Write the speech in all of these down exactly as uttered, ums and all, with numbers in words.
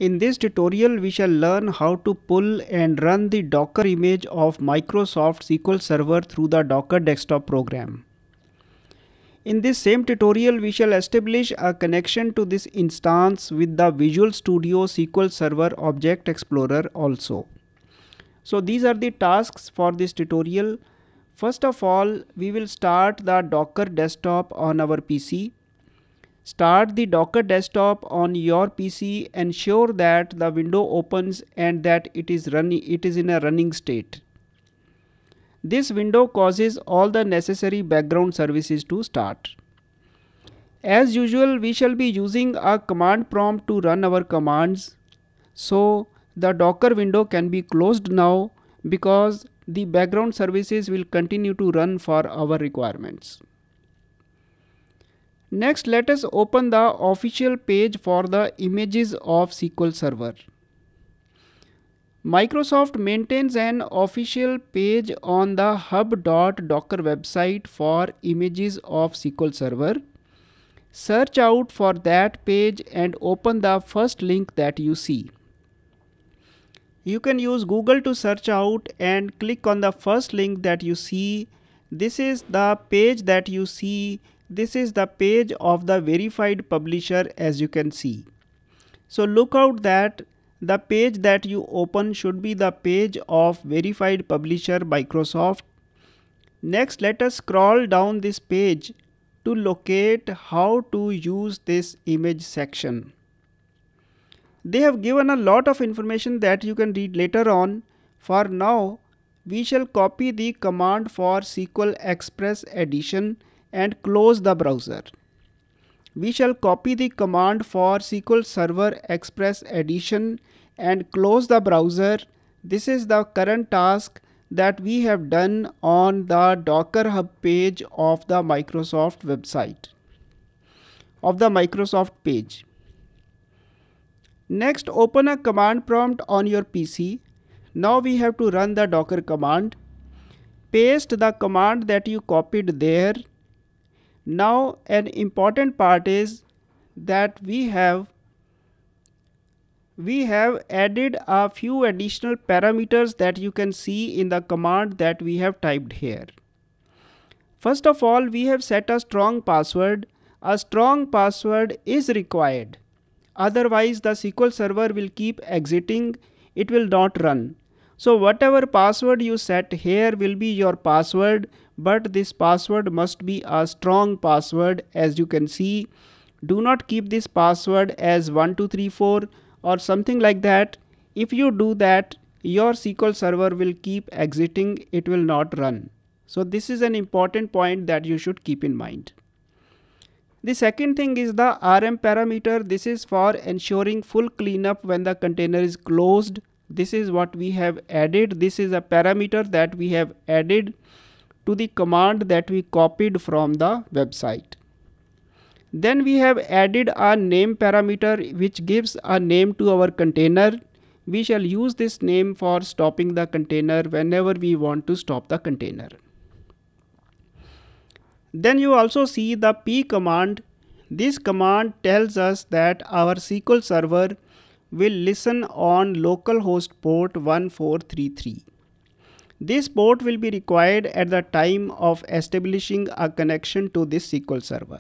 In this tutorial, we shall learn how to pull and run the Docker image of Microsoft S Q L Server through the Docker desktop program. In this same tutorial, we shall establish a connection to this instance with the Visual Studio S Q L Server Object Explorer also. So these are the tasks for this tutorial. First of all, we will start the Docker desktop on our P C. Start the Docker desktop on your P C. Ensure that the window opens and that it is running. It is in a running state. This window causes all the necessary background services to start. As usual, we shall be using a command prompt to run our commands. So the Docker window can be closed now because the background services will continue to run for our requirements. Next, let us open the official page for the images of S Q L Server. Microsoft maintains an official page on the hub dot docker website for images of S Q L Server. Search out for that page and open the first link that you see. You can use Google to search out and click on the first link that you see. This is the page that you see. This is the page of the verified publisher, as you can see. So look out that the page that you open should be the page of verified publisher Microsoft. Next, let us scroll down this page to locate how to use this image section. They have given a lot of information that you can read later on. For now, we shall copy the command for S Q L Express Edition and close the browser. We shall copy the command for S Q L Server Express Edition and close the browser. This is the current task that we have done on the Docker Hub page of the Microsoft website, of the Microsoft page. Next, open a command prompt on your P C. Now we have to run the Docker command. Paste the command that you copied there. Now an important part is that we have we have added a few additional parameters that you can see in the command that we have typed here. First of all, we have set a strong password. A strong password is required. Otherwise, the S Q L Server will keep exiting. It will not run. So whatever password you set here will be your password, but this password must be a strong password. As you can see, do not keep this password as one two three four or something like that. If you do that, your S Q L Server will keep exiting. It will not run. So this is an important point that you should keep in mind. The second thing is the R M parameter. This is for ensuring full cleanup when the container is closed. This is what we have added. This is a parameter that we have added to the command that we copied from the website. Then we have added a name parameter which gives a name to our container. We shall use this name for stopping the container whenever we want to stop the container. Then you also see the P command. This command tells us that our S Q L Server will listen on localhost port one four three three. This port will be required at the time of establishing a connection to this S Q L Server.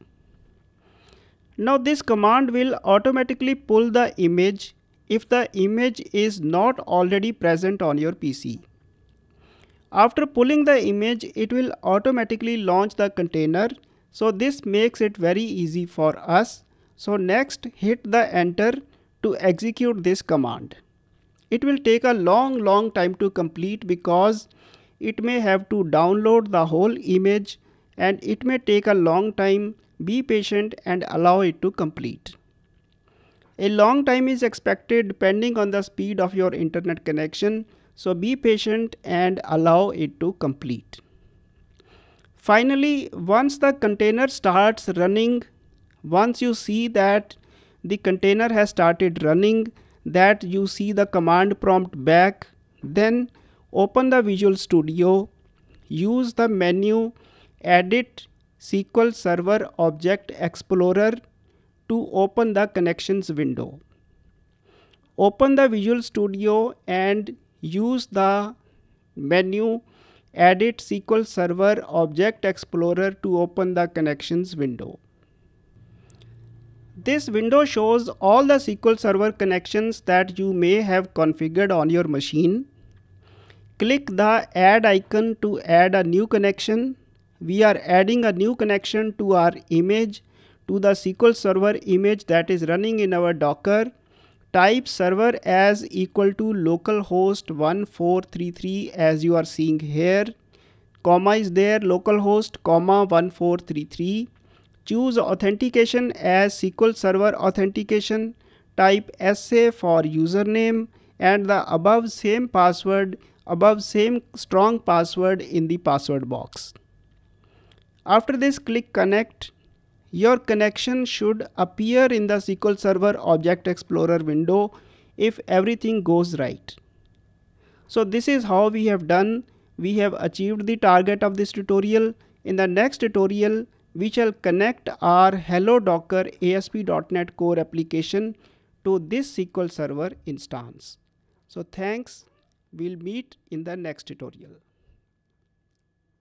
Now this command will automatically pull the image if the image is not already present on your P C. After pulling the image, it will automatically launch the container. So this makes it very easy for us. So next, hit the enter to execute this command. It will take a long long time to complete because it may have to download the whole image and it may take a long time. Be patient and allow it to complete. A long time is expected depending on the speed of your internet connection. So be patient and allow it to complete. Finally, once the container starts running, once you see that the container has started running, that you see the command prompt back, then open the Visual Studio, use the menu Edit S Q L Server Object Explorer to open the connections window. Open the Visual Studio and use the menu Edit S Q L Server Object Explorer to open the connections window. This window shows all the S Q L Server connections that you may have configured on your machine. Click the Add icon to add a new connection. We are adding a new connection to our image, to the S Q L Server image that is running in our Docker. Type server as equal to localhost one four three three as you are seeing here. Comma is there, localhost, comma one four three three. Choose authentication as S Q L Server authentication. Type S A for username and the above same password, above same strong password in the password box. After this, click connect. Your connection should appear in the S Q L Server Object Explorer window if everything goes right. So this is how we have done. We have achieved the target of this tutorial. In the next tutorial, we shall connect our Hello Docker A S P dot net Core application to this S Q L Server instance. So thanks. We'll meet in the next tutorial.